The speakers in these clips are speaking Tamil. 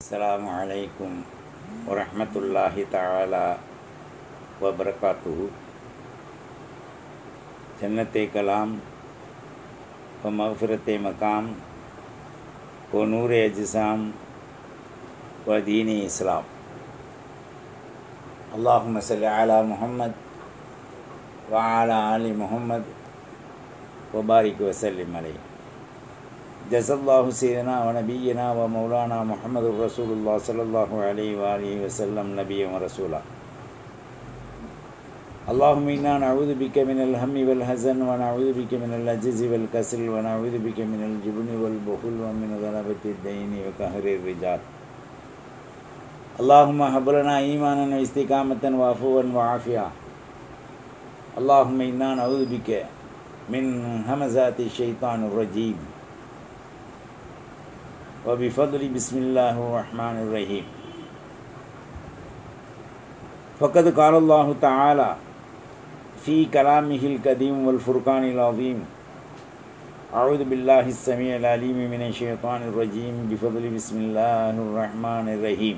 அஸ்ஸலாமு அலைக்கும் வரஹ்மத்துல்லாஹி தஆலா வபரகாத்துஹு. ஜன்னத்தே கலாம் வ மக்ஃபிரத்தே மகாம் வ நூரே அஜ்ஸாம் வ தீனி இஸ்லாம். அல்லாஹும்ம ஸல்லி அலா முஹம்மத் வ அலா ஆலி முஹம்மத் வ பாரிக் வ ஸல்லிம் அலைஹி. ஜஸல்லாஹு சையதனா வ நபியனா வ மௌலானா முஹம்மதுர் ரசூலுல்லாஹ் ஸல்லல்லாஹு அலைஹி வ ஆலிஹி வஸல்லம் நபிய்யன் வ ரசூலா. அல்லாஹும்ம இன்னா நஊது பிக்க மினல் ஹம்மி வல் ஹஸன் வ நஊது பிக்க மினல் அஜ்ஸி வல் கஸல் வ நஊது பிக்க மினல் ஜுப்னி வல் புஹுல் வ மின் கலபத்தித் தைனி வ கஹ்ரிர் ரிஜால். அல்லாஹும்ம ஹப் லனா ஈமானன் வ இஸ்திகாமத்தன் வ அஃபுவன் வ ஆஃபியா. அல்லாஹும்ம இன்னா நஊது பிக்க மின் ஹமஸாத்தி ஷைத்தானிர் ரஜீம். وبفضل بسم الله الرحمن الرحيم. فقد قال الله تعالى في كلامه القديم والفرقان العظيم: أعوذ بالله السميع العليم من الشيطان الرجيم بفضل بسم الله الرحمن الرحيم.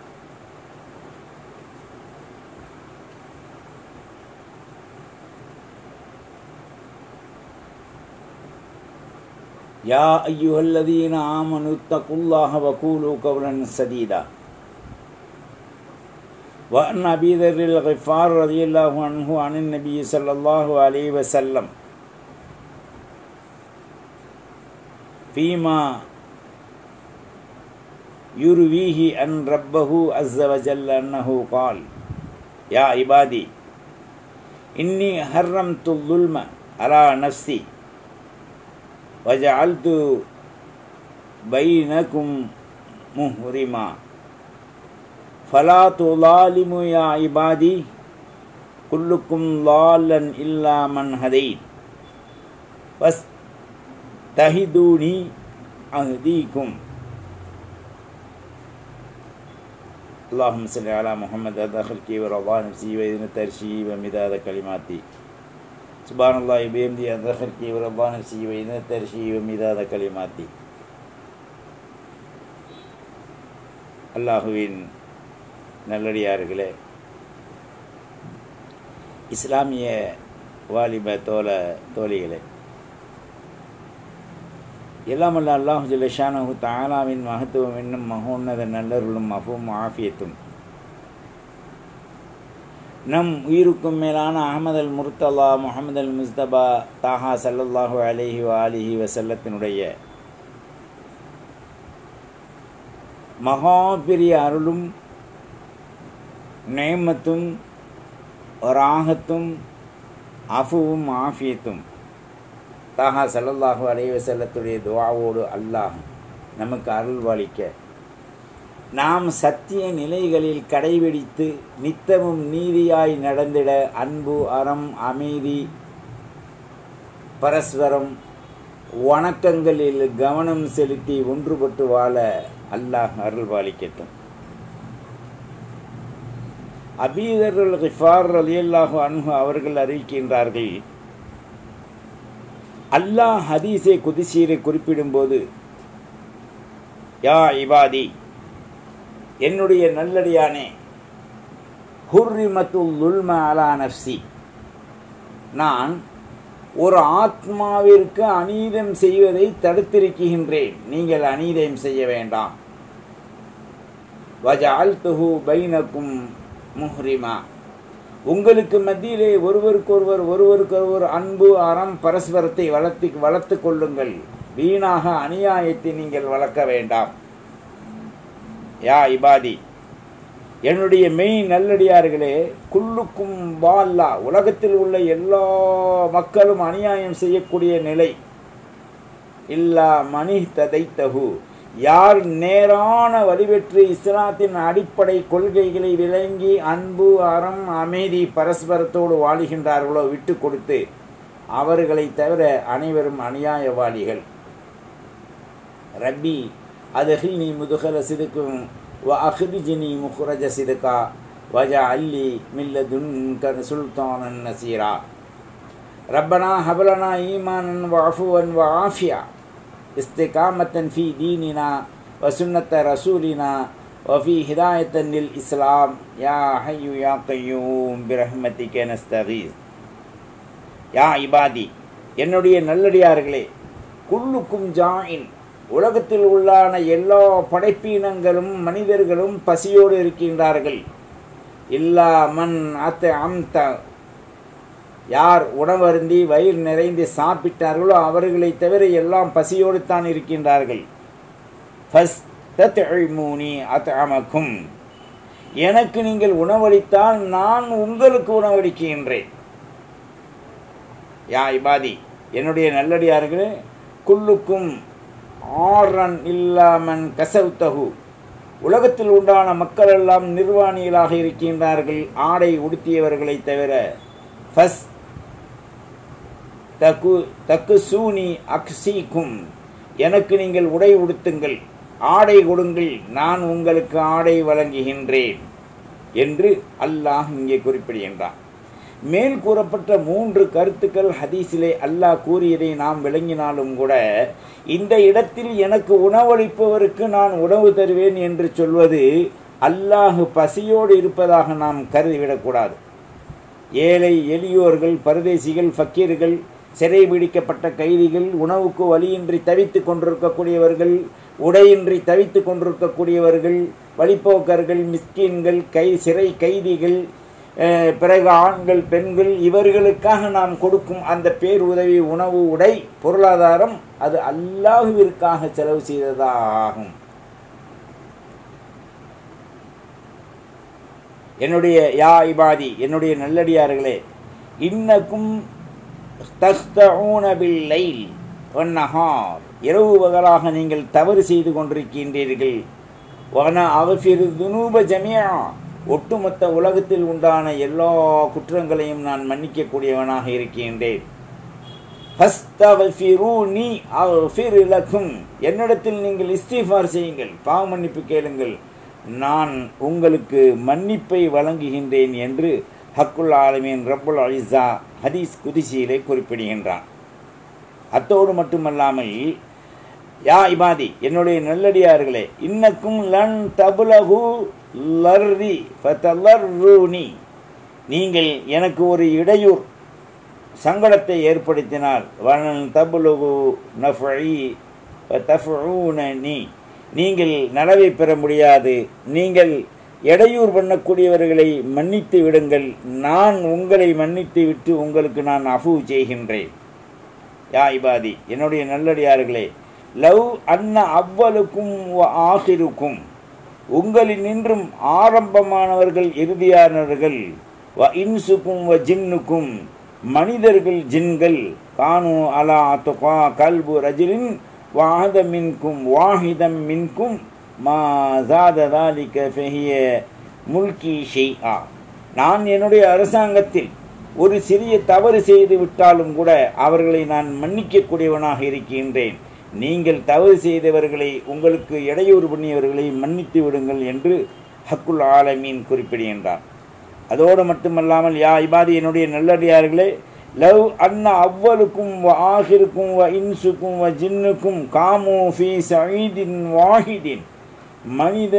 يا أيها الذين آمنوا اتقوا الله وقولوا قولا سديدا. وعن أبي ذر الغفار رضي الله عنه عن النبي صلى الله عليه وسلم فيما يرويه عن ربه عز وجل أنه قال: يا عبادي إني حرمت الظلم على نفسي وجعلت بينكم محرما فلا تظالموا يا عبادي كلكم ضال إلا من هديت فاستهدوني أهديكم. اللهم صل على محمد عدد خلقه ورضا نفسه وإذن ترشيه ومداد كلماتي. சுபானல்லாஹி பிஹம்தி அத ஹல்கி வ ரப்பா நஃப்ஸி வ இனத தர்ஷி வ மிதாத கலிமாத்தி. அல்லாஹுவின் நல்லடியார்களே, இஸ்லாமிய வாலிப தோழிகளே, எல்லாம் அல்ல அல்லாஹு ஜல்ல ஷானஹு தஆலாவின் மகத்துவம் என்னும் மகோன்னத நல்லருளும் அஃபும் ஆஃபியத்தும் நம் உயிருக்கும் மேலான அஹமது அல் முர்த்தலா முஹம்மது அல் முஸ்தபா தாஹா ஸல்லல்லாஹு அலைஹி வ ஆலிஹி வஸல்லத்தினுடைய மகா பெரிய அருளும் நேமத்தும் ராஹத்தும் அஃபுவும் ஆஃபியத்தும் தாஹா ஸல்லல்லாஹு அலைஹி வஸல்லத்துடைய துஆவோடு அல்லாஹ் நமக்கு அருள்வாளிக்க, நாம் சத்திய நிலைகளில் கடைபிடித்து நித்தமும் நீதியாய் நடந்திட அன்பு, அறம், அமைதி, பரஸ்பரம் வணக்கங்களில் கவனம் செலுத்தி ஒன்றுபட்டு வாழ அல்லாஹ் அருள்பாலிக்கட்டும். அபீ தர் அல்-கிஃபார் ரலியல்லாஹு அன்ஹு அவர்கள் அறிவிக்கின்றார்கள், அல்லாஹ் ஹதீஸே குதிசீரை குறிப்பிடும்போது, யா இபாதி, என்னுடைய நல்லடியானே, ஹுர்ரிமத்துல் லுல்ம அலா நஃப்ஸி, நான் ஒரு ஆத்மாவிற்கு அநீதம் செய்வதை தடுத்திருக்கின்றேன், நீங்கள் அநீதம் செய்ய வேண்டாம். வஜஅல்துஹு பைனக்கும் முஹ்ரிமா, உங்களுக்கு மத்தியிலே ஒருவருக்கொருவர் அன்பு, அறம், பரஸ்பரத்தை வளர்த்து கொள்ளுங்கள், வீணாக அநியாயத்தை நீங்கள் வளர்க்க வேண்டாம். யா இபாதி, என்னுடைய மெய் நல்லடியார்களே, குல்லுக்கும் வால்லா, உலகத்தில் உள்ள எல்லா மக்களும் அநியாயம் செய்யக்கூடிய நிலை, இல்லா மனி ததைத்தகு, யார் நேரான வழிபெற்று இஸ்லாத்தின் அடிப்படை கொள்கைகளை விளங்கி அன்பு, அறம், அமைதி, பரஸ்பரத்தோடு வாழுகின்றார்களோ விட்டு கொடுத்து, அவர்களை தவிர அனைவரும் அநியாயவாளிகள். ரப்பி அதஹில்னி முதுகல சிதுக்கும் வ அஹ்ரிஜ்னி முஹ்ரஜ சிதுகா வஜஅல் லி மின் லதுன்க சுல்தானன் நஸீரா. ரப்பனா ஹப் லனா ஈமானன் வ அஃபுவன் வ ஆஃபியா இஸ்திகாமத்தன் ஃபீ தீனினா وسنة رسولنا وفي هداية للإسلام يا حي يا قيوم برحمتك نستغيث. யா இபாதி, என்னுடைய நல்லடியார்களே, குல்லுக்கும் ஜாயின், உலகத்தில் உள்ளான எல்லா படைப்பினங்களும் மனிதர்களும் பசியோடு இருக்கின்றார்கள். இல்லா மன் அத்த அம்த, யார் உணவருந்தி வயிறு நிறைந்து சாப்பிட்டார்களோ அவர்களை தவிர எல்லாம் பசியோடு தான் இருக்கின்றார்கள். ஃபஸ்தத்இமூனி அத்அமக்கும், எனக்கு நீங்கள் உணவளித்தால் நான் உங்களுக்கு உணவளிக்கின்றேன். யா இபாதி, என்னுடைய நல்லடியார்களே, குல்லுக்கும் ஆரன் இல்லாமன் கசவுத்தகு, உலகத்தில் உண்டான மக்கள் எல்லாம் நிர்வாணிகளாக இருக்கின்றார்கள் ஆடை உடுத்தியவர்களை தவிர. ஃபஸ் தக்கு சூனி அக்ஸீக்கும், எனக்கு நீங்கள் உடை உடுத்துங்கள், ஆடை கொடுங்கள், நான் உங்களுக்கு ஆடை வழங்குகின்றேன் என்று அல்லாஹ் இங்கே குறிப்பிடுகின்றான். மேல் கூறப்பட்ட 3 கருத்துக்கள் ஹதீஸிலே அல்லாஹ் கூறியதை நாம் விளங்கினாலும் கூட, இந்த இடத்தில் எனக்கு உணவளிப்பவருக்கு நான் உணவு தருவேன் என்று சொல்வது அல்லாஹ் பசியோடு இருப்பதாக நாம் கருதிவிடக்கூடாது. ஏழை எளியோர்கள், பரதேசிகள், ஃபக்கீர்கள், சிறை பிடிக்கப்பட்ட கைதிகள், உணவுக்கு வழியின்றி தவித்து கொண்டிருக்கக்கூடியவர்கள், உடையின்றி தவித்து கொண்டிருக்கக்கூடியவர்கள், வழிப்போக்கர்கள், மிஸ்கீன்கள், சிறை கைதிகள், பிறகு ஆண்கள், பெண்கள், இவர்களுக்காக நாம் கொடுக்கும் அந்த பேருதவி, உணவு, உடை, பொருளாதாரம், அது அல்லாஹ்விற்காக செலவு செய்ததாகும். என்னுடைய யா இபாதி, என்னுடைய நல்லடியார்களே, இன்னக்கும் தஸ்தஊன பில் லைல் வன்னஹார், இரவு பகலாக நீங்கள் தவறு செய்து கொண்டிருக்கின்றீர்கள். வன அஃபிரு துனூப ஜமீஆ, ஒட்டுமொத்த உலகத்தில் உண்டான எல்லா குற்றங்களையும் நான் மன்னிக்கக்கூடியவனாக இருக்கின்றேன். ஃபஸ்தக்ஃபிரூனி அஃபிர் லக்கும், என்னிடத்தில் நீங்கள் இஸ்திஃபார் செய்யுங்கள், பாவ மன்னிப்பு கேளுங்கள், நான் உங்களுக்கு மன்னிப்பை வழங்குகின்றேன் என்று ஹக்குல் ஆலமீன் ரப்புல் இஸ்ஸா ஹதீஸ் குதிசியிலே குறிப்பிடுகின்றான். அத்தோடு மட்டுமல்லாமல், யா இபாதி, என்னுடைய நல்லடியார்களே, இன்னக்கும் லன் தபுலகு லர்ரி ஃபதலர்ரூனி, நீங்கள் எனக்கு ஒரு இடையூர், சங்கடத்தை ஏற்படுத்தினால், வலன் தபுலகு நஃபஇ ஃபதஃபூனனி, நீங்கள் நலவை பெற முடியாது, நீங்கள் இடையூர் பண்ணக்கூடியவர்களை மன்னித்து விடுங்கள், நான் உங்களை மன்னித்து விட்டு உங்களுக்கு நான் அஃபு செய்கின்றேன். யா இபாதி, என்னுடைய நல்லடியார்களே, லவ் அன்ன அவ்வலுக்கும் ஆகிருக்கும், உங்களில் நின்றும் ஆரம்பமானவர்கள் இறுதியானவர்கள், வ இன்சுக்கும் வ ஜின்னுக்கும், மனிதர்கள் ஜின்கள், கானு அலா துகா கல்பு ரஜிலின் வாஹத மின்கும் வாஹிதம் மின்கும் மா ஜாத தாலிக ஃபஹிய முல்கி ஷைஆ, நான் என்னுடைய அரசாங்கத்தில் ஒரு சிறிய தவறு செய்து விட்டாலும் கூட அவர்களை நான் மன்னிக்கக்கூடியவனாக இருக்கின்றேன். நீங்கள் தவறு செய்தவர்களை, உங்களுக்கு இடையூறு பண்ணியவர்களை மன்னித்து விடுங்கள் என்று ஹக்குல் ஆலமீன் குறிப்பிடுகின்றார். அதோடு மட்டுமல்லாமல், யா இபாதி, என்னுடைய நல்லடியார்களே, லவ் அன்ன அவ்வலுக்கும் வ ஆஹிருக்கும் வ இன்சுக்கும் வ ஜின்னுக்கும் காமு ஃபீ சஈதின் வாஹிதின், மனித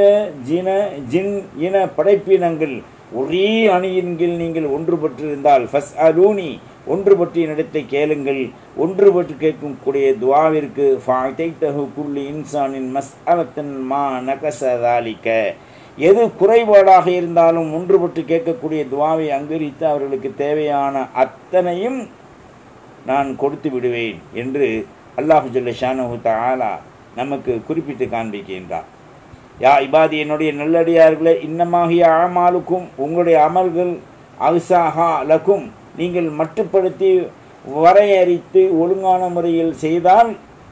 ஜின் இன படைப்பினங்கள் ஒரே அணியின் கீழ் நீங்கள் ஒன்றுபட்டிருந்தால், ஃபஸ் அலூனி, ஒன்றுபட்டு என்னிடத்தை கேளுங்கள், ஒன்றுபட்டு கேட்கக்கூடிய துவாவிற்கு ஃபஅதைதஹு குல்லி இன்சானின் மஸ்அலத்தன் மா நகஸதாலிக, எது குறைபாடாக இருந்தாலும் ஒன்றுபட்டு கேட்கக்கூடிய துவாவை அங்கீகரித்து அவர்களுக்கு தேவையான அத்தனையும் நான் கொடுத்து விடுவேன் என்று அல்லாஹு ஜல்ல ஷானஹு தஆலா நமக்கு குறிப்பிட்டு காண்பிக்கின்றார். யா இபாதி, என்னுடைய நல்லடியார்களே, இன்னமாகிய அமாலுக்கும், உங்களுடைய அமல்கள், அவ்சாஹா லக்கும், நீங்கள் மட்டுப்படுத்தி வரையறித்து ஒழுங்கான முறையில் செய்தால்,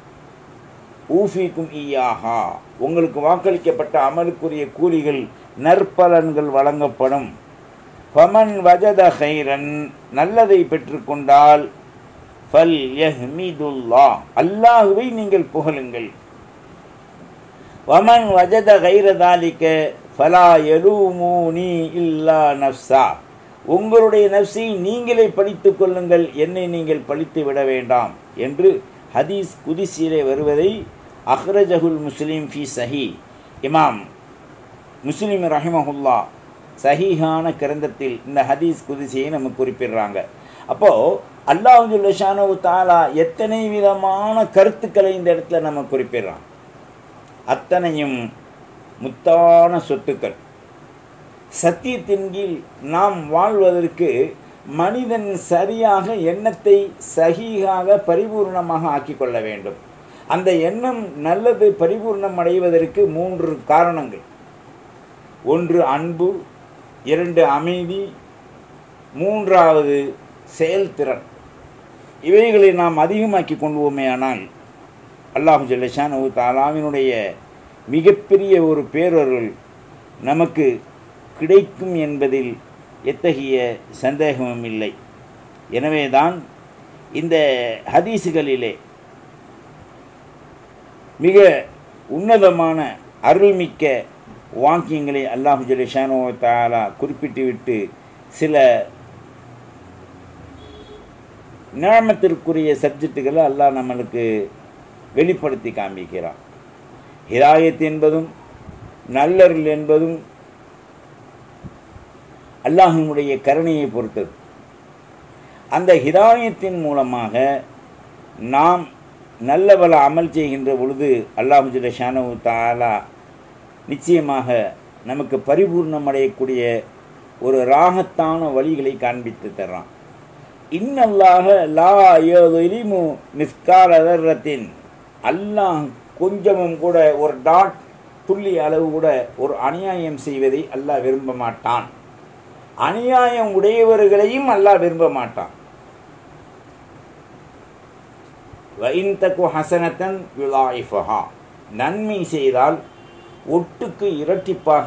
ஊஃபிக்கும் ஈயாஹா, உங்களுக்கு வாக்களிக்கப்பட்ட அமலுக்குரிய கூலிகள், நற்பலன்கள் வழங்கப்படும். ஃபமன் வஜத ஹைரன், நல்லதை பெற்றுக்கொண்டால், ஃபல் யஹ்மிதுல்லாஹ், அல்லாஹுவை நீங்கள் புகழுங்கள். வமன் வஜத கைர தாலிக ஃபலா யலூமூனி இல்லா நஃப்ஸா, உங்களுடைய நஃப்ஸை நீங்களே பழித்து கொள்ளுங்கள், என்னை நீங்கள் பழித்து விட வேண்டாம் என்று ஹதீஸ் குதிசியிலே வருவதை அஹ்ரஜஹுல் முஸ்லிம் ஃபி சஹி. இமாம் முஸ்லிம் ரஹிமஹுல்லா சஹீஹான கிரந்தத்தில் இந்த ஹதீஸ் குதிசியை நமக்கு குறிப்பிடுறாங்க. அப்போது அல்லாஹ் ஜல்ல ஷானஹு தஆலா எத்தனை விதமான கருத்துக்களை இந்த இடத்துல நம்ம குறிப்பிடுறான். அத்தனையும் முத்தான சொத்துக்கள். சத்தியத்தின் கீழ் நாம் வாழ்வதற்கு மனிதன் சரியாக எண்ணத்தை சஹீஹாக பரிபூர்ணமாக ஆக்கிக்கொள்ள வேண்டும். அந்த எண்ணம் நல்லது பரிபூர்ணம் அடைவதற்கு 3 காரணங்கள். 1 அன்பு, 2 அமைதி, 3வது செயல்திறன். இவைகளை நாம் அதிகமாக்கி கொள்வோமே ஆனால் அல்லாஹ் ஜல்ல ஷானஹு தஆலாவினுடைய மிகப்பெரிய ஒரு பேரருள் நமக்கு கிடைக்கும் என்பதில் எத்தகைய சந்தேகமும் இல்லை. எனவே தான் இந்த ஹதீஸுகளிலே மிக உன்னதமான அருள்மிக்க வாக்கியங்களை அல்லாஹ் ஜல்ல ஷானஹு தஆலா குறிப்பிட்டுவிட்டு சில நியமத்திற்குரிய சப்ஜெக்டுகளை அல்லாஹ் நம்மளுக்கு வெளிப்படுத்தி காண்பிக்கிறான். ஹிதாயத் என்பதும் நல்லருள் என்பதும் அல்லாஹ்வினுடைய கருணையை பொறுத்தது. அந்த ஹிதாயத்தின் மூலமாக நாம் நல்ல பல அமல் செய்கின்ற பொழுது அல்லாஹ் ஜல்ல ஷானஹு தஆலா நிச்சயமாக நமக்கு பரிபூர்ணம் அடையக்கூடிய ஒரு ராகத்தான வழிகளை காண்பித்து தர்றான். இன்னல்லாஹ லா யظلمு மிஸ்கால தர்ரத்தின். அல்லாஹ் கொஞ்சமும் கூட ஒரு டாட் துள்ளி அளவு கூட ஒரு அநியாயம் செய்வதை அல்லாஹ் விரும்ப மாட்டான். அநியாயம் உடையவர்களையும் அல்லாஹ் விரும்ப மாட்டான். வஇன் தகு ஹஸனத்தன் யுலாயிஃபஹா. நன்மை செய்தால் ஒட்டுக்கு இரட்டிப்பாக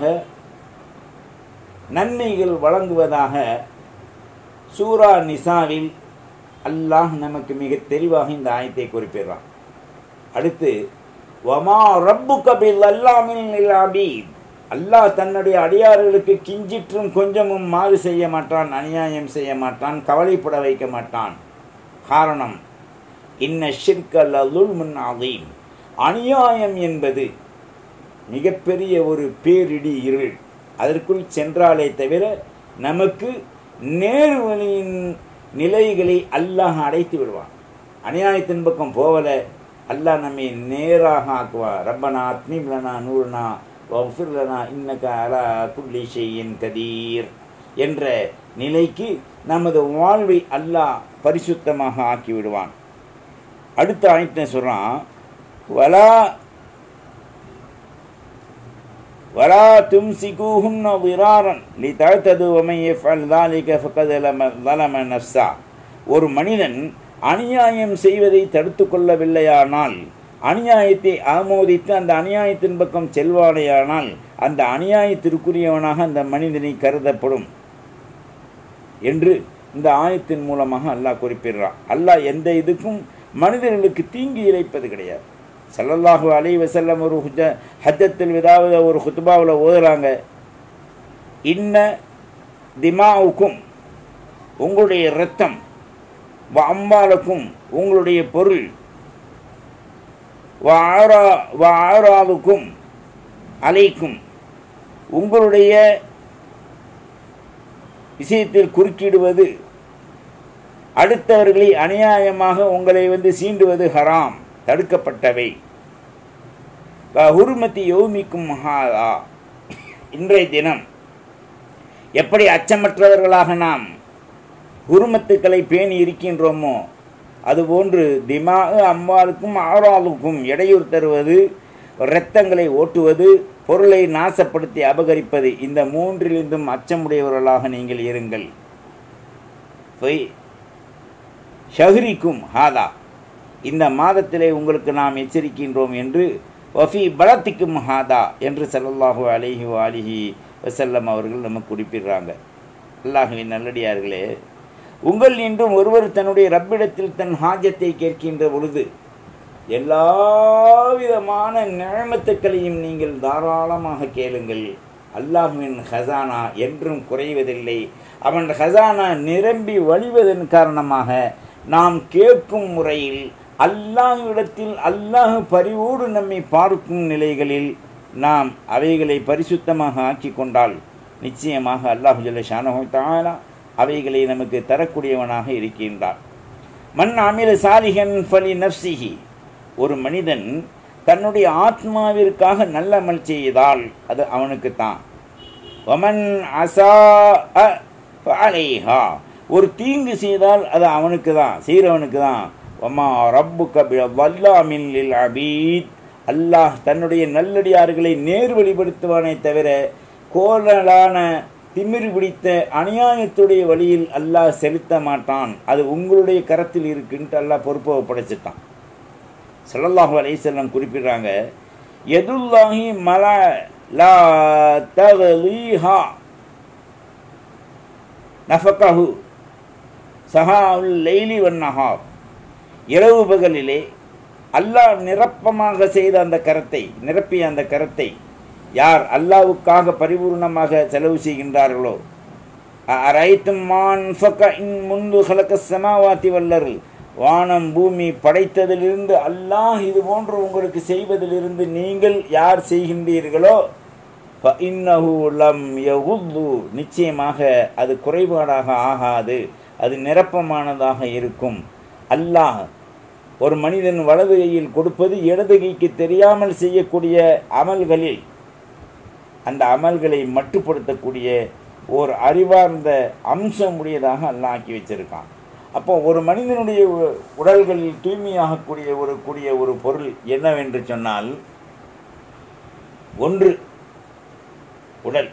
நன்மைகள் வழங்குவதாக சூரா நிசாவில் அல்லாஹ் நமக்கு மிக தெளிவாக இந்த ஆயத்தை குறிப்பிடுறான். அடுத்து வமா ரப்புக பில்லல்லாமின் லில் அபீத். அல்லாஹ் தன்னுடைய அடியார்களுக்கு கிஞ்சிற்றும் கொஞ்சமும் மாறு செய்ய மாட்டான், அநியாயம் செய்ய மாட்டான், கவலைப்பட வைக்க மாட்டான். காரணம் இன்ன ஷிர்க லதுல்முன் அதீம். அநியாயம் என்பது மிகப்பெரிய ஒரு பேரிடி இருள். அதற்குள் சென்றாலே தவிர நமக்கு நேர்வழியின் நிலைகளை அல்லாஹ் அடைத்து விடுவான். அநியாயத்தின் பக்கம் போவல அல்லாஹ் நம்மை நேராக ஆக்குவார். ரப்பனா அத்மீம் லனா நூறுனா வஃபிர் லனா இன்னக அலா குல்லி ஷைஇன் கதீர் என்ற நிலைக்கு நமது வாழ்வை அல்லாஹ் பரிசுத்தமாக ஆக்கி விடுவான். அடுத்த ஆயத்தை சொல்கிறான், வலா தும்சிகூஹுன்ன திராரன் லிதஅதது வமன் யஃஅல் ذلك ஃபகத் ظلم நஃப்ஸா. ஒரு மனிதன் அநியாயம் செய்வதை தடுத்து கொள்ளவில்லையானால், அநியாயத்தை ஆமோதித்து அந்த அநியாயத்தின் பக்கம் செல்வானேயானால் அந்த அநியாயத்திற்குரியவனாக அந்த மனிதனை கருதப்படும் என்று இந்த ஆயத்தின் மூலமாக அல்லாஹ் குறிப்பிடுறான். அல்லாஹ் எந்த இதுக்கும் மனிதர்களுக்கு தீங்கு இழைப்பது கிடையாது. ஸல்லல்லாஹு அலைஹி வஸல்லம் ஒரு ஹஜ்ஜத்துல் விதாவில் ஒரு ஹுத்பாவில் ஓதுறாங்க, இன்ன திமாவுக்கும் உங்களுடைய இரத்தம், அம்பாலுக்கும் உங்களுடைய பொருள், ஆராவுக்கும் அலைக்கும் உங்களுடைய விஷயத்தில் குறுக்கிடுவது, அடுத்தவர்களை அநியாயமாக உங்களை சீண்டுவது ஹராம், தடுக்கப்பட்டவை. ஹுர்மதி யௌமிக்கும் ஹாதா. இன்றைய தினம் எப்படி அச்சமற்றவர்களாக நாம் ஹுர்மத்துக்களை பேணி இருக்கின்றோமோ அதுபோன்று திமா அம்பாலுக்கும் ஆராலுக்கும் இடையூறு தருவது, இரத்தங்களை ஓட்டுவது, பொருளை நாசப்படுத்தி அபகரிப்பது, இந்த 3லிருந்தும் அச்சமுடையவர்களாக நீங்கள் இருங்கள். ஷஹ்ரிக்கும் ஹாதா. இந்த மாதத்திலே உங்களுக்கு நாம் எச்சரிக்கின்றோம் என்று, வஃபி பலத்திக்கும் ஹாதா என்று ஸல்லல்லாஹு அலைஹி வஆலிஹி வஸல்லம் அவர்கள் நமக்கு குறிப்பிடுறாங்க. அல்லாஹ்வின் நல்லடியார்களே, உங்கள் இன்றும் ஒருவர் தன்னுடைய ரப்பிடத்தில் தன் ஹாஜத்தை கேட்கின்ற பொழுது எல்லாவிதமான நிஅமத்துக்களையும் நீங்கள் தாராளமாக கேளுங்கள். அல்லாஹ்வின் ஹசானா என்றும் குறைவதில்லை. அவன் ஹசானா நிரம்பி வழிவதன் காரணமாக நாம் கேட்கும் முறையில் அல்லாஹ்விடத்தில் அல்லாஹ் பரிவோடு நம்மை பார்க்கும் நிலைகளில் நாம் அவைகளை பரிசுத்தமாக ஆக்கி கொண்டால் நிச்சயமாக அல்லாஹ் ஜல்ல ஷானஹு தஆலா அவைகளை நமக்கு தரக்கூடியவனாக இருக்கின்றார். மன் அமில சாலிஹன் ஃபலி நஃப்ஸிஹி, ஒரு மனிதன் தன்னுடைய ஆத்மாவிற்காக நல்ல அமல் செய்தால் அது அவனுக்கு தான். வமன் அஸாஅ ஃபஅலைஹா, ஒரு தீங்கு செய்தால் அது அவனுக்கு தான், செய்கிறவனுக்கு தான். வமா ரப்புக பிவல்லாமின் லில் அபீத், அல்லாஹ் தன்னுடைய நல்லடியார்களை நேர்வழிப்படுத்துவானே தவிர கோலலான திமிரு பிடித்த அநியாயத்துடைய வழியில் அல்லாஹ் செலுத்த மாட்டான். அது உங்களுடைய கரத்தில் இருக்குன்ட்டு அல்லாஹ் பொறுப்பை ஒப்படைச்சிட்டான். ஸல்லல்லாஹு அலைஹி வஸல்லம் குறிப்பிடுறாங்க, யதுல்லாஹி மலா லா தக்லீஹா நஃபகஹு சஹாஉல் லைலி வன்னஹார், இரவு பகலிலே அல்லாஹ் நிரப்பமாக செய்த அந்த கரத்தை, நிரப்பிய அந்த கரத்தை யார் அல்லாஹ்வுக்காக பரிபூர்ணமாக செலவு செய்கின்றார்களோ, அரைத்தும் மான் ஃபக இன் முந்து ஹலகஸ் ஸமாவாதி வல்லர்ல், வானம் பூமி படைத்ததிலிருந்து அல்லாஹ் இது போன்று உங்களுக்கு செய்வதிலிருந்து நீங்கள் யார் செய்கின்றீர்களோ ஃபஇன்னஹு லம் யகுது, நிச்சயமாக அது குறைபாடாக ஆகாது, அது நிரப்பமானதாக இருக்கும். அல்லாஹ் ஒரு மனிதன் வலது கையில் கொடுப்பது இடது கைக்கு தெரியாமல் செய்யக்கூடிய அமல்களில் அந்த அமல்களை மட்டுப்படுத்தக்கூடிய ஒரு அறிவார்ந்த அம்சம் உடையதாக அல்லாஹ் ஆக்கி வச்சிருக்கான். அப்போ ஒரு மனிதனுடைய உடல்களில் தூய்மையாகக்கூடிய ஒரு பொருள் என்னவென்று சொன்னால், ஒன்று உடல்,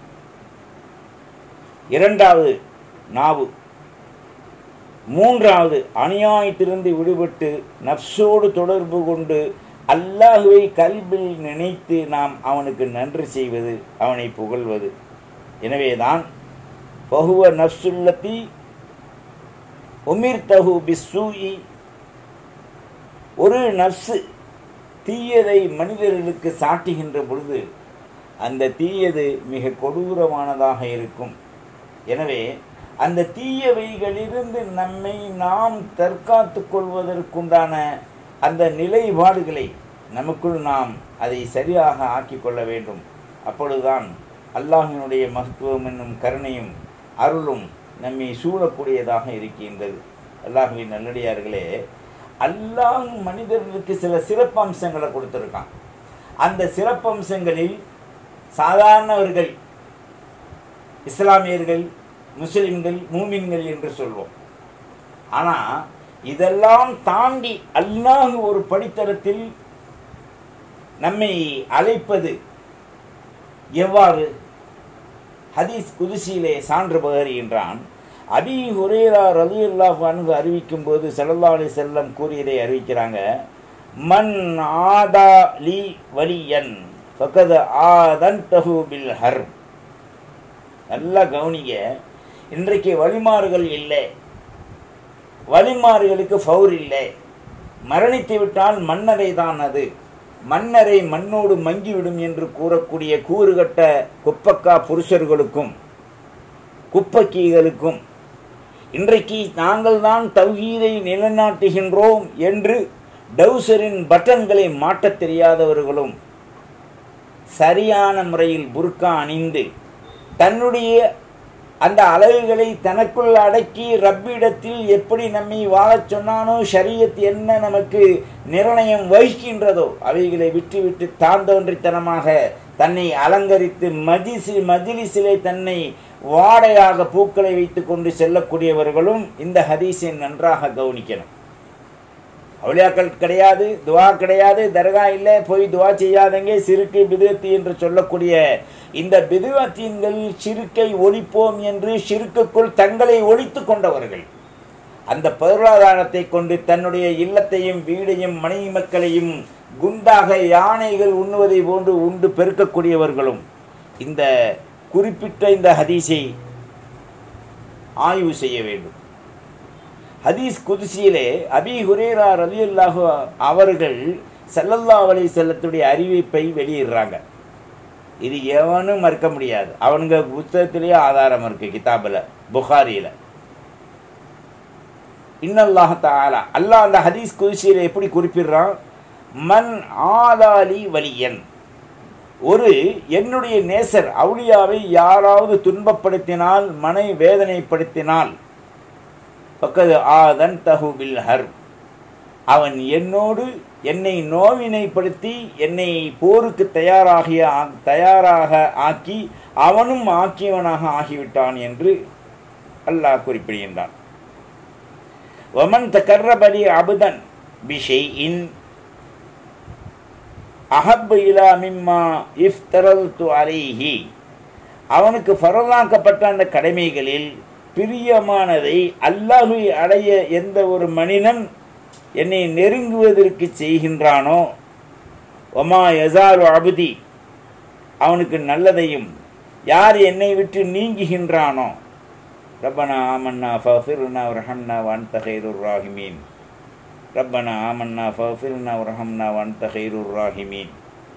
இரண்டாவது நாவு, மூன்றாவது அநியாயத்திலிருந்து விடுபட்டு நஃப்ஸோடு தொடர்பு கொண்டு அல்லாஹுவை கல்பில் நினைத்து நாம் அவனுக்கு நன்றி செய்வது, அவனை புகழ்வது. எனவேதான் பஹுவ நஃப்ஸுல்லதி உமிர்தஹு பிஸ்ஸூஇ, ஒரு நஃப்ஸு தீயதை மனிதர்களுக்கு சாட்டுகின்ற பொழுது அந்த தீயது மிக கொடூரமானதாக இருக்கும். எனவே அந்த தீயவைகளிலிருந்து நம்மை நாம் தற்காத்து கொள்வதற்குண்டான அந்த நிலைப்பாடுகளை நமக்குள் நாம் அதை சரியாக ஆக்கி கொள்ள வேண்டும். அப்பொழுதுதான் அல்லாஹினுடைய மகத்துவம் என்னும் கருணையும் அருளும் நம்மை சூழக்கூடியதாக இருக்கின்றது. அல்லாஹுவின் நல்லடியார்களே, அல்லாஹ் மனிதர்களுக்கு சில சிறப்பம்சங்களை கொடுத்துருக்கான். அந்த சிறப்பம்சங்களில் சாதாரணவர்கள், இஸ்லாமியர்கள், முஸ்லிம்கள், மூமின்கள் என்று சொல்வோம். ஆனால் இதெல்லாம் தாண்டி அல்லாஹ் ஒரு படித்தரத்தில் நம்மை அழைப்பது எவ்வாறு? ஹதீஸ் குதுசியிலே சான்று பகருகின்றான். அபீ ஹுரைரா ரலியல்லாஹு அன்ஹு அறிவிக்கும் போது ஸல்லல்லாஹு அலைஹி வஸல்லம் கூறியதை அறிவிக்கிறாங்க, மன் ஆதா லி வலியன் ஃபகத் ஆதன்தஹு பில் ஹர்ப். நல்லா கவனிங்க, இன்றைக்கு வழிமாறுகள் இல்லை, வழிமாறுகளுக்கு ஃபவுர் இல்லை. மரணித்து விட்டால் மன்னரை தான், அது மன்னரை மண்ணோடு மங்கிவிடும் என்று கூறக்கூடிய கூறுகட்ட குப்பக்கா புருஷர்களுக்கும் குப்பக்கீகளுக்கும் இன்றைக்கு நாங்கள் தான் தௌஹீதை நிலைநாட்டுகின்றோம் என்று டவுசரின் பட்டன்களை மாட்டத் தெரியாதவர்களும் சரியான முறையில் புர்கா அணிந்து தன்னுடைய அந்த அளவுகளை தனக்குள் அடக்கி ரப்பிடத்தில் எப்படி நம்மை வாழச் சொன்னானோ, ஷரியத் என்ன நமக்கு நிர்ணயம் வகிக்கின்றதோ அவைகளை விட்டுவிட்டு தாந்தோன்றித்தனமாக தன்னை அலங்கரித்து மஜ்லிஸிலே தன்னை வாடையாக பூக்களை வைத்து கொண்டு செல்லக்கூடியவர்களும் இந்த ஹதீஸை நன்றாக கவனிக்கணும். அவுலியாக்கள் கிடையாது, துவா கிடையாது, தர்கா இல்லை, போய் துவா செய்யாதங்க, சிறுக்கு பிதுஅத்து என்று சொல்லக்கூடிய இந்த பிதுஅத்தீன்கள் சிறுக்கை ஒழிப்போம் என்று சிறுக்குக்குள் தங்களை ஒழித்து கொண்டவர்கள். அந்த பொருளாதாரத்தை கொண்டு தன்னுடைய இல்லத்தையும் வீடையும் மனைவி மக்களையும் குண்டாக யானைகள் உண்ணுவதை போன்று உண்டு பெருக்கக்கூடியவர்களும் இந்த குறிப்பிட்ட இந்த ஹதீஸை ஆய்வு செய்ய வேண்டும். ஹதீஸ் குதுசியிலே அபீ ஹுரைரா ரலியல்லாஹு அவர்கள் ஸல்லல்லாஹு அலைஹி வஸல்லத்துடைய அறிவிப்பை வெளியிடுறாங்க. இது எவனும் மறுக்க முடியாது. அவனுங்க புத்தகத்திலேயே ஆதாரம் இருக்கு, கிதாபில், புகாரியில். இன்னல்லாஹ் தஆலா, அல்லாஹ் அந்த ஹதீஸ் குத்ஸியில் எப்படி குறிப்பிடுறான்? மன் ஆதாலி வலியன், ஒரு என்னுடைய நேசர் அவுலியாவை யாராவது துன்பப்படுத்தினால், மனை வேதனைப்படுத்தினால், பக்கது ஆதன் தஹு பில் ஹர்ப், அவன் என்னோடு என்னை நோவினைப்படுத்தி என்னை போருக்கு தயாராக ஆக்கி அவனும் ஆக்கியவனாக ஆகிவிட்டான் என்று அல்லாஹ் குறிப்பிடுகின்றான். வமன் தகர்ரபலி அபுதன் பிஷைஇன் அஹப் இலா மிம்மா இஃப்தரல்து அலைஹி, அவனுக்கு ஃபரலாக்கப்பட்ட அந்த கடமைகளில் பிரியமானதை அல்லாஹ்வை அடைய எந்த ஒரு மனிதன் என்னை நெருங்குவதற்கு செய்கின்றானோ, ஒமா யஸாலு அபுதி, அவனுக்கு நல்லதையும் யார் என்னை விட்டு நீங்குகின்றானோ, ரப்பனா ஆமன்னா ஃபஃபிர்னா வர்ஹம்னா வஅன்த கைருர் ராஹிமீன், ரப்பனா ஆமன்னா ஃபஃபிர்னா வர்ஹம்னா வஅன்த கைருர் ராஹிமீன்.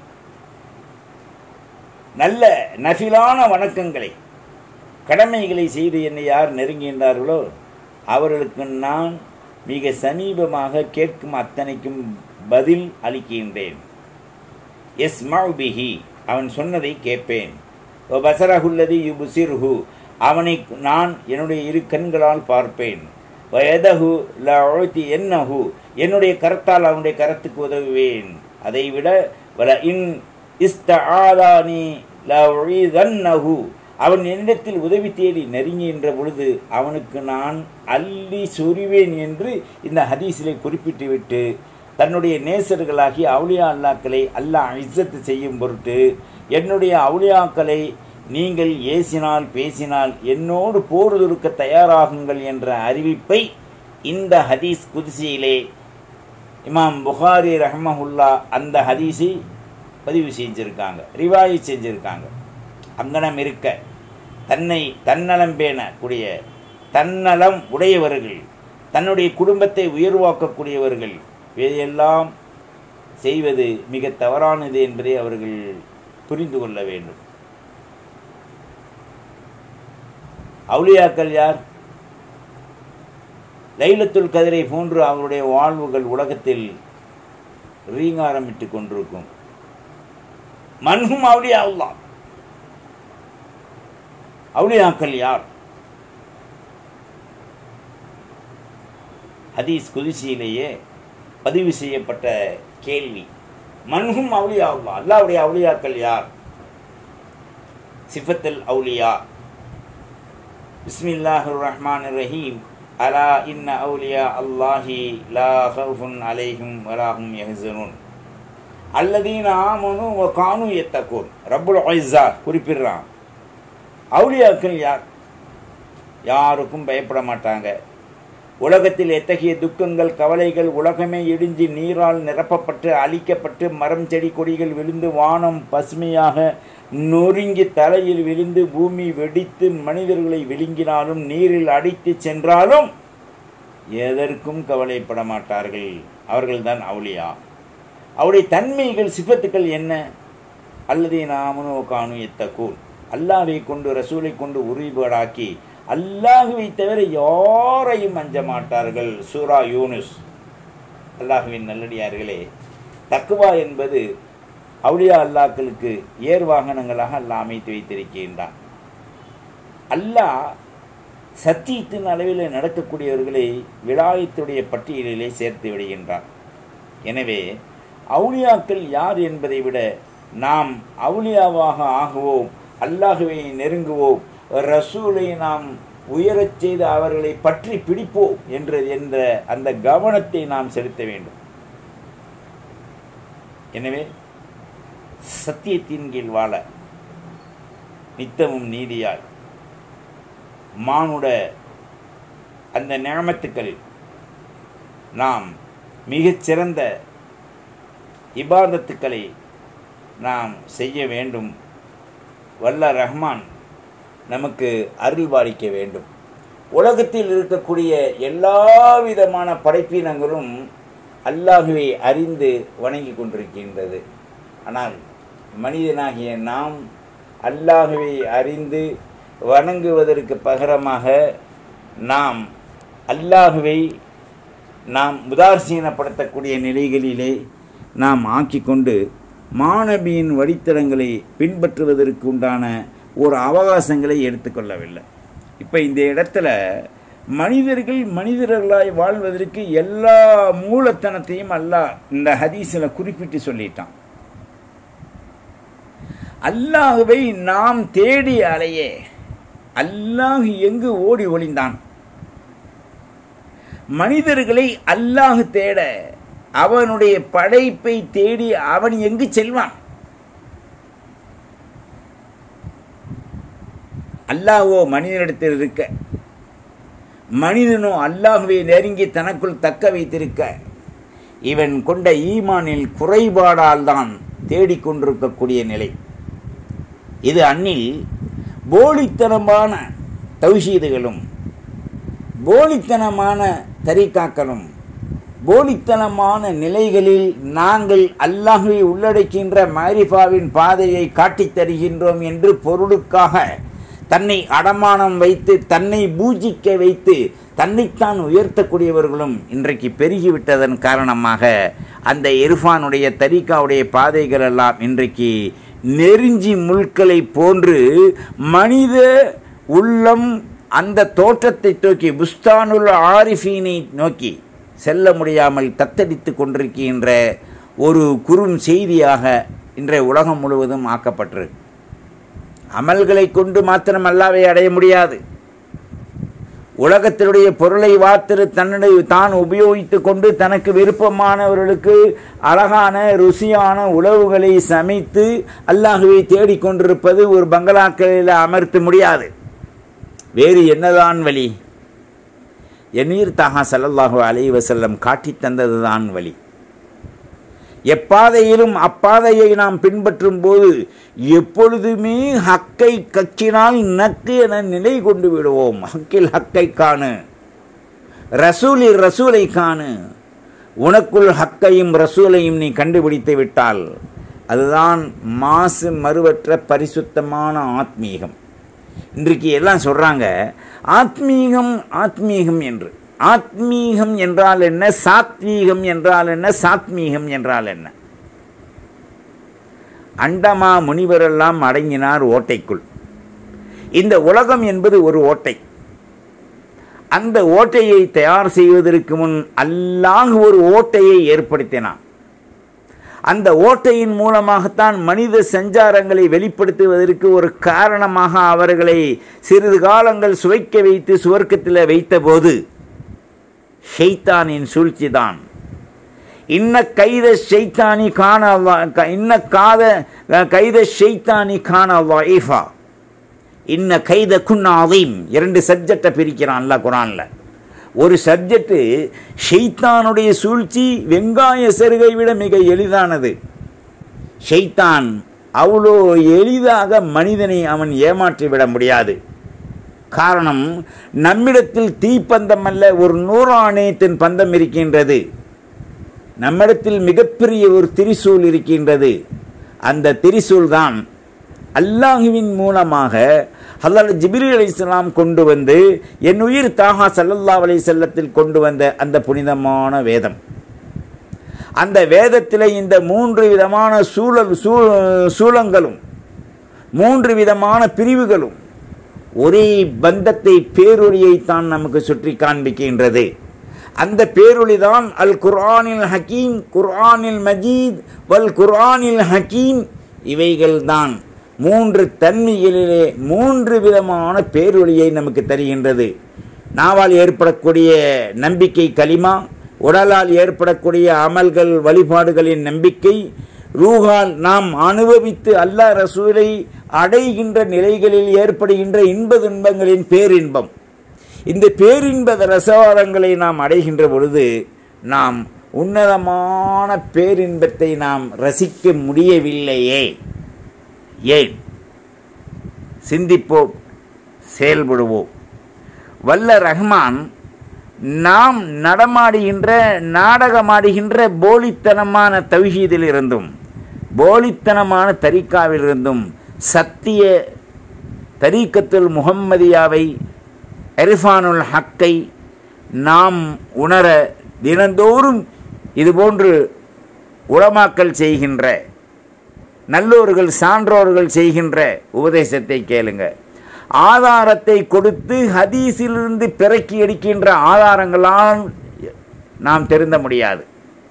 நல்ல நஃபிலான வணக்கங்களை கடமைகளை செய்து என்னை யார் நெருங்குகின்றார்களோ அவர்களுக்கு நான் மிக சமீபமாக கேட்கும் அத்தனைக்கும் பதில் அளிக்கின்றேன். யஸ்மஉ பிஹி, அவன் சொன்னதை கேட்பேன். வ பஸரஹுல்லதி யுப்சிருஹு, அவனை நான் என்னுடைய இரு கண்களால் பார்ப்பேன். வ யதஹு லஉதி என்னஹு, என்னுடைய கரத்தால் அவனுடைய கரத்துக்கு உதவுவேன். அதைவிட வல இன் இஸ்தஆலானி லஉஇதன்னஹு, அவன் என்னிடத்தில் உதவி தேடி நெருங்குகின்ற பொழுது அவனுக்கு நான் அள்ளி சொறிவேன் என்று இந்த ஹதீஸிலே குறிப்பிட்டுவிட்டு தன்னுடைய நேசர்களாகிய அவுலியா அல்லாக்களை அல்லாஹ் இஸ்ஸத்து செய்யும் பொருட்டு என்னுடைய அவுலியாக்களை நீங்கள் ஏசினால் பேசினால் என்னோடு போர் தொடுக்க தயாராகுங்கள் என்ற அறிவிப்பை இந்த ஹதீஸ் குத்ஸியிலே இமாம் புகாரி ரஹ்மஹுல்லா அந்த ஹதீஸை பதிவு செஞ்சுருக்காங்க, ரிவாயி செஞ்சுருக்காங்க. அங்கனம் இருக்க தன்னலம் பேணக்கூடிய தன்னலம் உடையவர்கள், தன்னுடைய குடும்பத்தை உயர்வாக்கக்கூடியவர்கள் இதையெல்லாம் செய்வது மிக தவறானது என்பதை அவர்கள் புரிந்து கொள்ள வேண்டும். அவுலியாக்கள் யார்? லைலத்துல் கதிரை போன்று அவருடைய வாழ்வுகள் உலகத்தில் ரீங்காரமிட்டு கொண்டிருக்கும். மன்ஹும் அவுலியா அல்லாஹ், அவுலியாக்கள் யார்? ஹதீஸ் குத்ஸியிலேயே பதிவு செய்யப்பட்ட கேள்வி. மன்ஹும் அவுலியா அல்லாஹ், அல்லாஹ்வுடைய அவுலியாக்கள் யார்? சிஃபத்துல் அவுலியா. பிஸ்மில்லாஹிர் ரஹ்மானிர் ரஹீம். அலா இன்ன அவுலியா அல்லாஹி லா ஹவுஃபுன் அலைஹிம் வலா ஹும் யஹ்ஸனூன் அல்லதீன ஆமனு வ கானூ யத்தகூன். ரப்புல் இஸ்ஸா குறிப்பிடுறான், அவுலியாக்கள் யார்? யாருக்கும் பயப்பட மாட்டாங்க. உலகத்தில் எத்தகைய துக்கங்கள் கவலைகள், உலகமே இடிஞ்சு நீரால் நிரப்பப்பட்டு அழிக்கப்பட்டு மரம் செடி கொடிகள் விழுந்து வானம் பசுமையாக நொறுங்கி தலையில் விழுந்து பூமி வெடித்து மனிதர்களை விழுங்கினாலும் நீரில் அடித்து சென்றாலும் எதற்கும் கவலைப்பட மாட்டார்கள். அவர்கள்தான் அவுலியா. அவருடைய தன்மைகள் சிஃபத்துக்கள் என்ன? அல்லதீன ஆமனு வ கானூ யத்தகூன், அல்லாஹ்வை கொண்டு ரசூலை கொண்டு உறுதிபாடாக்கி அல்லாஹ்வை தவிர யாரையும் அஞ்ச மாட்டார்கள். சூரா யூனுஸ். அல்லாஹ்வின் நல்லடியார்களே, தக்வா என்பது அவுலியா அல்லாக்களுக்கு ஏர்வாகனங்களாக அல்லாஹ் அமைத்து வைத்திருக்கின்றான். அல்லாஹ் சத்தியத்தின் அளவில் நடக்கக்கூடியவர்களை விலாயத்துடைய பட்டியலிலே சேர்த்து விடுகின்றான். எனவே அவுலியாக்கள் யார் என்பதை விட நாம் அவுலியாவாக ஆகுவோம், அல்லாஹ்வை நெருங்குவோம், ரசூலை நாம் உயரச் செய்து அவர்களை பற்றி பிடிப்போம் என்ற அந்த கவனத்தை நாம் செலுத்த வேண்டும். எனவே சத்தியத்தின் கீழ் வாழ நித்தமும் நீதியாய் மானுட அந்த நியமத்துக்களில் நாம் மிகச்சிறந்த இபாதத்துக்களை நாம் செய்ய வேண்டும். வல்ல ரஹ்மான் நமக்கு அருள்பாலிக்க வேண்டும். உலகத்தில் இருக்கக்கூடிய எல்லா விதமான படைப்பினங்களும் அல்லாஹ்வை அறிந்து வணங்கி கொண்டிருக்கின்றது. ஆனால் மனிதனாகிய நாம் அல்லாஹ்வை அறிந்து வணங்குவதற்கு பகரமாக நாம் அல்லாஹ்வை நாம் உதாசீனப்படுத்தக்கூடிய நிலைகளிலே நாம் ஆக்கிக்கொண்டு மாணவியின் வழித்தடங்களை பின்பற்றுவதற்கு உண்டான ஒரு அவகாசங்களை எடுத்துக்கொள்ளவில்லை. இப்போ இந்த இடத்துல மனிதர்களாய் வாழ்வதற்கு எல்லா மூலத்தனத்தையும் அல்லாஹ் இந்த ஹதீஸில் குறிப்பிட்டு சொல்லிட்டான். அல்லாஹ்வை நாம் தேடி அலைய அல்லாஹ் எங்கு ஓடி ஒளிந்தான்? மனிதர்களை அல்லாஹ் தேட அவனுடைய படைப்பை தேடி அவன் எங்கு செல்வான்? அல்லாஹ்வோ மனிதனிடத்தில் இருக்க, மனிதனோ அல்லாஹ்வை நெருங்கி தனக்குள் தக்க வைத்திருக்க, இவன் கொண்ட ஈமானில் குறைபாடால் தான் தேடிக்கொண்டிருக்கக்கூடிய நிலை இது. அன்னில் போலித்தனமான தௌஹீதுகளும் போலித்தனமான தரீக்காக்களும் போலித்தனமான நிலைகளில் நாங்கள் அல்லாஹ்வை உள்ளடக்கின்ற மாரிஃபாவின் பாதையை காட்டித் தருகின்றோம் என்று பொருளுக்காக தன்னை அடமானம் வைத்து தன்னை பூஜிக்க வைத்து தன்னைத்தான் உயர்த்தக்கூடியவர்களும் இன்றைக்கு பெருகிவிட்டதன் காரணமாக அந்த இர்ஃபானுடைய தரீக்காவுடைய பாதைகள் எல்லாம் இன்றைக்கு நெருஞ்சி முள்களை போன்று மனித உள்ளம் அந்த தோற்றத்தை நோக்கி புஸ்தானுல் ஆரிஃபீனை நோக்கி செல்ல முடியாமல் தத்தளித்து கொண்டிருக்கின்ற ஒரு குறும் செய்தியாக இன்றைய உலகம் முழுவதும் ஆக்கப்பட்டிருக்கு. அமல்களை கொண்டு மாத்திரம் அல்லாஹ்வை அடைய முடியாது. உலகத்தினுடைய பொருளை வார்த்து தான் உபயோகித்து கொண்டு தனக்கு விருப்பமானவர்களுக்கு அழகான ருசியான உணவுகளை சமைத்து அல்லாஹ்வை தேடிக்கொண்டிருப்பது ஒரு பங்களாக்களில் அமர்த்த முடியாது. வேறு என்னதான் வழி? எமீர் தாஹா ஸல்லல்லாஹு அலைஹி வஸல்லம் காட்டி தந்ததுதான் வழி. எப்பாதையிலும் அப்பாதையை நாம் பின்பற்றும் போது எப்பொழுதுமே ஹக்கை கக்கினால் நக்கு என நிலை கொண்டு விடுவோம். ஹக்கில் ஹக்கை காணு, ரசூலில் ரசூலை காணு. உனக்குள் ஹக்கையும் ரசூலையும் நீ கண்டுபிடித்து விட்டால் அதுதான் மாசு மறுவற்ற பரிசுத்தமான ஆத்மீகம். இன்றைக்கு எல்லாம் சொல்கிறாங்க ஆத்மீகம் ஆத்மீகம் என்று. ஆத்மீகம் என்றால் என்ன? சாத்வீகம் என்றால் என்ன? சாத்மீகம் என்றால் என்ன? அண்டமா முனிவரெல்லாம் அடங்கினார் ஓட்டைக்குள். இந்த உலகம் என்பது ஒரு ஓட்டை. அந்த ஓட்டையை தயார் செய்வதற்கு முன் அல்லாஹ் ஒரு ஓட்டையை ஏற்படுத்தினான். அந்த ஓட்டையின் மூலமாகத்தான் மனித சஞ்சாரங்களை வெளிப்படுத்துவதற்கு ஒரு காரணமாக அவர்களை சிறிது காலங்கள் சுவைக்க வைத்து சுவர்க்கத்தில் வைத்த போது ஷைத்தானின் சூழ்ச்சி தான். இன்ன கைத ஷைத்தானி கான இன்ன கைத ஷைத்தானி கான லைஃபா இன்ன கைத குன் அதீம். 2 சப்ஜெக்டை பிரிக்கிறான் அல்லாஹ் குர்ஆன்ல. ஒரு சப்ஜெக்டு ஷைத்தானுடைய சூழ்ச்சி வெங்காய செருகை விட மிக எளிதானது. ஷைத்தான் அவ்வளோ எளிதாக மனிதனை அவன் ஏமாற்றிவிட முடியாது. காரணம், நம்மிடத்தில் தீப்பந்தம் அல்ல, ஒரு நூறாணியத்தின் பந்தம் இருக்கின்றது. நம்மிடத்தில் மிகப்பெரிய ஒரு திரிசூல் இருக்கின்றது. அந்த திரிசூல் தான் அல்லாஹுவின் மூலமாக ஹஸரத் ஜிப்ரீல் அலைஹிஸ்ஸலாம் கொண்டு வந்து என் உயிர் தாஹா ஸல்லல்லாஹு அலைஹி வஸல்லத்தில் கொண்டு வந்த அந்த புனிதமான வேதம். அந்த வேதத்தில் இந்த 3 விதமான சூலங்களும் 3 விதமான பிரிவுகளும் ஒரே பந்தத்தை பேரொளியைத்தான் நமக்கு சுற்றி காண்பிக்கின்றது. அந்த பேரொளி தான் அல் குர்ஆனில் ஹக்கீம், குர்ஆனில் மஜீத் வல் குர்ஆனில் ஹக்கீம். இவைகள் தான் 3 தன்மைகளிலே 3 விதமான பேரொளியை நமக்கு தருகின்றது. நாவால் ஏற்படக்கூடிய நம்பிக்கை கலிமா, உடலால் ஏற்படக்கூடிய அமல்கள் வழிபாடுகளின் நம்பிக்கை, ரூஹால் நாம் அனுபவித்து அல்லாஹ் ரசூலை அடைகின்ற நிலைகளில் ஏற்படுகின்ற இன்ப துன்பங்களின் பேரின்பம். இந்த பேரின்ப ரசவாதங்களை நாம் அடைகின்ற பொழுது நாம் உன்னதமான பேரின்பத்தை நாம் ரசிக்க முடியவில்லையே. ஏன்? சிந்திப்போம், செயல்படுவோம். வல்ல ரஹ்மான் நாம் நடமாடுகின்ற நாடகமாடுகின்ற போலித்தனமான தௌஹீதில் இருந்தும் போலித்தனமான தரீக்காவிலிருந்தும் சத்திய தரீக்கத்துல் முஹம்மதியாவை இர்ஃபானுல் ஹக்கை நாம் உணர தினந்தோறும் இதுபோன்று உலமாக்கள் செய்கின்ற, நல்லோர்கள் சான்றோர்கள் செய்கின்ற உபதேசத்தை கேளுங்க. ஆதாரத்தை கொடுத்து ஹதீஸிலிருந்து பிறக்கி எடுக்கின்ற ஆதாரங்களால் நாம் தெரிந்த முடியாது.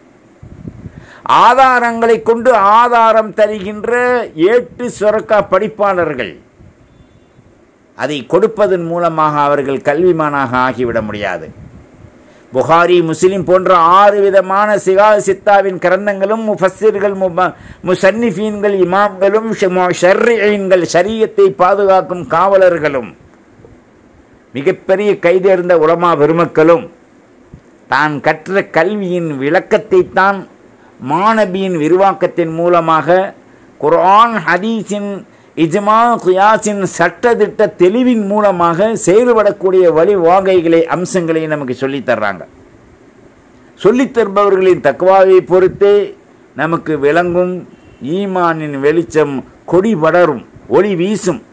ஆதாரங்களை கொண்டு ஆதாரம் தருகின்ற ஏட்டு சுரக்கா படிப்பாளர்கள், அதை கொடுப்பதன் மூலமாக அவர்கள் கல்விமானாக ஆகிவிட முடியாது. புகாரி, முஸ்லிம் போன்ற 6 விதமான சித்தாவின் கிரந்தங்களும் முஃபஸ்ஸிர்கள், முசன்னிஃபீன்கள், இமாம்களும், ஷர்ஈன்கள், ஷரியத்தை பாதுகாக்கும் காவலர்களும், மிகப்பெரிய கைதேர்ந்த உலமா பெருமக்களும் தான் கற்ற கல்வியின் விளக்கத்தை தான் மாநபியின் விரிவாக்கத்தின் மூலமாக குர்ஆன், ஹதீஸின், இஜ்மா, கியாஸின் சட்டத்திட்ட தெளிவின் மூலமாக செயல்படக்கூடிய வழிவாகைகளை, அம்சங்களை நமக்கு சொல்லித்தர்றாங்க. சொல்லித்தருபவர்களின் தக்வாவை பொறுத்தே நமக்கு விளங்கும் ஈமானின் வெளிச்சம் கொடி படரும், ஒளி வீசும்.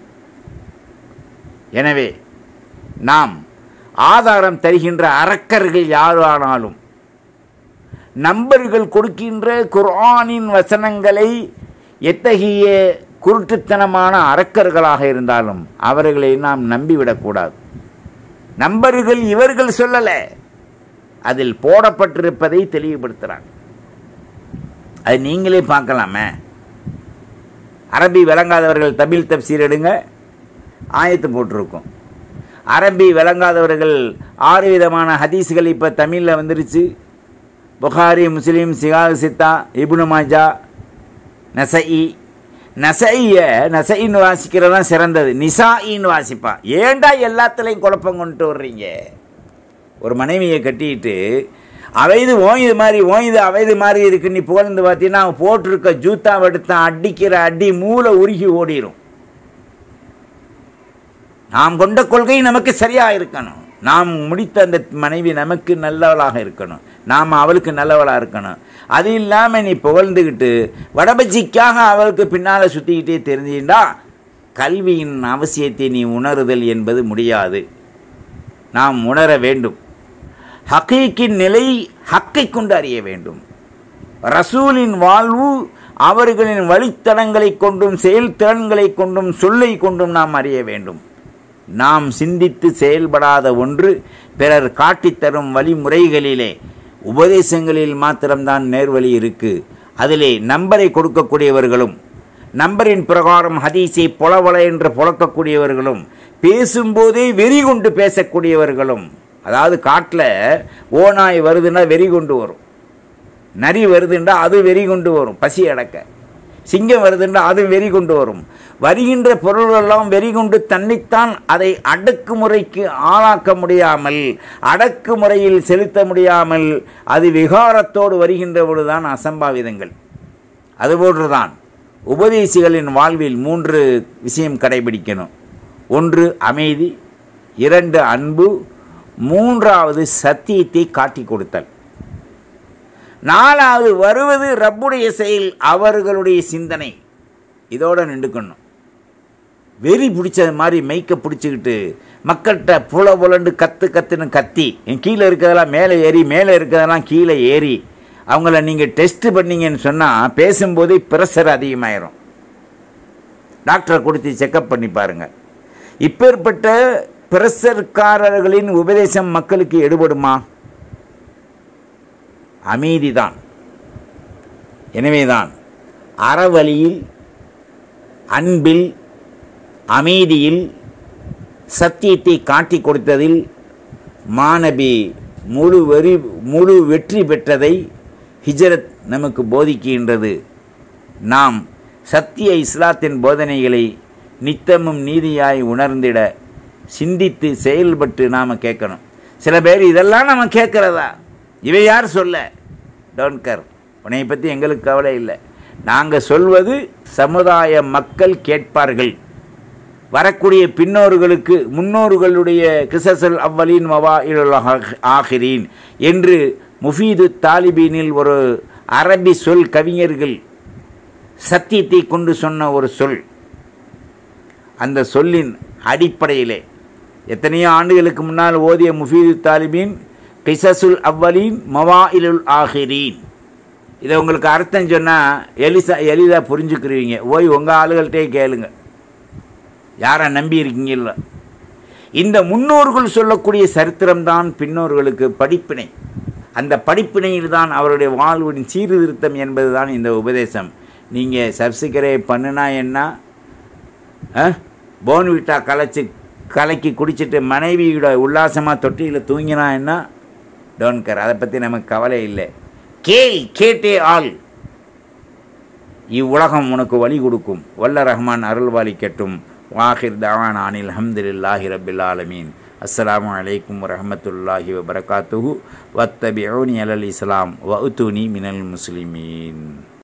எனவே நாம் ஆதாரம் தருகின்ற அரக்கர்கள் யாரானாலும், நம்பர்கள் கொடுக்கின்ற குர்ஆனின் வசனங்களை எத்தகைய குருட்டுத்தனமான அரக்கர்களாக இருந்தாலும் அவர்களை நாம் நம்பிவிடக்கூடாது. நம்பர்கள் இவர்கள் சொல்லல, அதில் போடப்பட்டிருப்பதை தெளிவுபடுத்துகிறாங்க. அது நீங்களே பார்க்கலாமே. அரபி விளங்காதவர்கள் தமிழ் தப்சீர் எடுங்க, ஆயத்து போட்டிருக்கும். அரபி விளங்காதவர்கள் 6 விதமான ஹதீஸ்கள் இப்போ தமிழில் வந்துருச்சு. புகாரி, முஸ்லீம், சித்தா, இப்னு மாஜா, நசஇ. நசைன்னு வாசிக்கிறதான் சிறந்தது, நிசாயின்னு வாசிப்பா. ஏண்டா எல்லாத்துலேயும் குழப்பம் கொண்டு வர்றீங்க? ஒரு மனைவியை கட்டிட்டு அவைது ஓய்து மாதிரி, ஓய்து அவைது மாதிரி இருக்கு நீ புகழ்ந்து பார்த்தீங்கன்னா அவன் போட்டிருக்க ஜூத்தாவை எடுத்து அடிக்கிற அடி மூளை உருகி ஓடிடும். நாம் கொண்ட கொள்கை நமக்கு சரியாக இருக்கணும். நாம் முடித்த அந்த மனைவி நமக்கு நல்லவளாக இருக்கணும், நாம் அவளுக்கு நல்லவளாக இருக்கணும். அது இல்லாமல் நீ புகழ்ந்துக்கிட்டு வடபஜிக்காக அவளுக்கு பின்னால் சுற்றிக்கிட்டே தெரிஞ்சுட்டா கல்வியின் அவசியத்தை நீ உணருதல் என்பது முடியாது. நாம் உணர வேண்டும். ஹக்கீக்கின் நிலை ஹக்கை கொண்டு அறிய வேண்டும். ரசூலின் வாழ்வு அவர்களின் வழித்தடங்களை கொண்டும் செயல்திறன்களை கொண்டும் சொல்லை கொண்டும் நாம் அறிய வேண்டும். நாம் சிந்தித்து செயல்படாத ஒன்று பிறர் காட்டித்தரும் வழிமுறைகளிலே, உபதேசங்களில் மாத்திரம்தான் நேர்வழி இருக்கு. அதிலே நம்பரை கொடுக்கக்கூடியவர்களும், நம்பரின் பிரகாரம் ஹதீஸை பொலவள என்று புழக்கக்கூடியவர்களும், பேசும்போதே வெறி கொண்டு பேசக்கூடியவர்களும். அதாவது காட்டில் ஓநாய் வருதுன்னா வெறி கொண்டு வரும், நரி வருதுன்றா அது வெறி கொண்டு வரும் பசி அடக்க, சிங்கம் வருதுன்றா அது வெறி கொண்டு வரும். வருகின்ற பொருள்களெல்லாம் வெறி கொண்டு தன்னைத்தான் அதை அடக்குமுறைக்கு ஆளாக்க முடியாமல், அடக்குமுறையில் செலுத்த முடியாமல் அது விகாரத்தோடு வருகின்ற பொழுதுதான் அசம்பாவிதங்கள். அதுபோன்றுதான் உபதேசிகளின் வாழ்வில் 3 விஷயம் கடைபிடிக்கணும். 1 அமைதி, 2 அன்பு, 3வது சத்தியத்தை காட்டி கொடுத்தல், 4வது வருவது ரப்புடைய செயல், அவர்களுடைய சிந்தனை. இதோட நின்றுக்கணும். வெறி பிடிச்சது மாதிரி மெய்க்க பிடிச்சிக்கிட்டு மக்கள்கிட்ட புலண்டு கத்துன்னு கத்தி கீழே இருக்கிறதெல்லாம் மேலே ஏறி, மேலே இருக்கிறதெல்லாம் கீழே ஏறி அவங்கள நீங்கள் டெஸ்ட் பண்ணிங்கன்னு சொன்னால் பேசும்போதே ப்ரெஷர் அதிகமாயிரும். டாக்டரை கொடுத்து செக்கப் பண்ணி பாருங்கள். இப்பேற்பட்ட பிரஷர்காரர்களின் உபதேசம் மக்களுக்கு எடுபடுமா? அமைதிதான். எனவேதான் அறவழியில், அன்பில், அமைதியில், சத்தியத்தை காட்டி கொடுத்ததில் மாநபி முழு வெற்றி பெற்றதை ஹிஜ்ரத் நமக்கு போதிக்கின்றது. நாம் சத்திய இஸ்லாத்தின் போதனைகளை நித்தமும் நீதியாய் உணர்ந்திட சிந்தித்து செயல்பட்டு நாம் கேட்கணும். சில பேர் இதெல்லாம் நம்ம கேட்குறதா, இவை யார் சொல்ல, டோன்ட் கேர், உன்னை பற்றி எங்களுக்கு கவலை இல்லை. நாங்கள் சொல்வது சமுதாய மக்கள் கேட்பார்கள். வரக்கூடிய பின்னோர்களுக்கு முன்னோர்களுடைய கிசஸல் அவ்வலின் மவாஇலுல் ஆகிரீன் என்று முஃபீது தாலிபீனில் ஒரு அரபி சொல், கவிஞர்கள் சத்தியத்தை கொண்டு சொன்ன ஒரு சொல். அந்த சொல்லின் அடிப்படையிலே எத்தனையோ ஆண்டுகளுக்கு முன்னால் ஓதிய முஃபீது தாலிபீன் கிசசுல் அவ்வலீன் மவாயிலுல் ஆஹிரீன். இதை உங்களுக்கு அர்த்தம் சொன்னால் எளிதாக புரிஞ்சுக்கிறீங்க. ஓய் உங்கள் ஆளுகள்கிட்டே கேளுங்க, யாரை நம்பி இருக்கீங்கள. இந்த முன்னோர்கள் சொல்லக்கூடிய சரித்திரம்தான் பின்னோர்களுக்கு படிப்பினை. அந்த படிப்பினையில் தான் அவருடைய வாழ்வின் சீர்திருத்தம் என்பது தான் இந்த உபதேசம். நீங்கள் சப்ஸ்கிரைப் பண்ணுனா என்ன, போன்விட்டா கலக்கி குடிச்சிட்டு மனைவியோட உல்லாசமாக தொட்டியில் தூங்கினா என்ன, டோன்ட் கேர், அதை பற்றி நமக்கு கவலை இல்லை. கேட்டே ஆள், இவ்வுலகம் உனக்கு வழி கொடுக்கும். வல்ல ரஹ்மான் அருள்வாளிக்கட்டும். வாஹிர் தவானா அனில் அல்ஹம்துலில்லாஹி ரப்பில் ஆலமீன். அஸ்ஸலாமு அலைக்கும் வரஹ்மத்துல்லாஹி வபரகாத்துஹு வத்தபிஊனி அலல் இஸ்லாம் வஉதூனி மினல் முஸ்லிமீன்.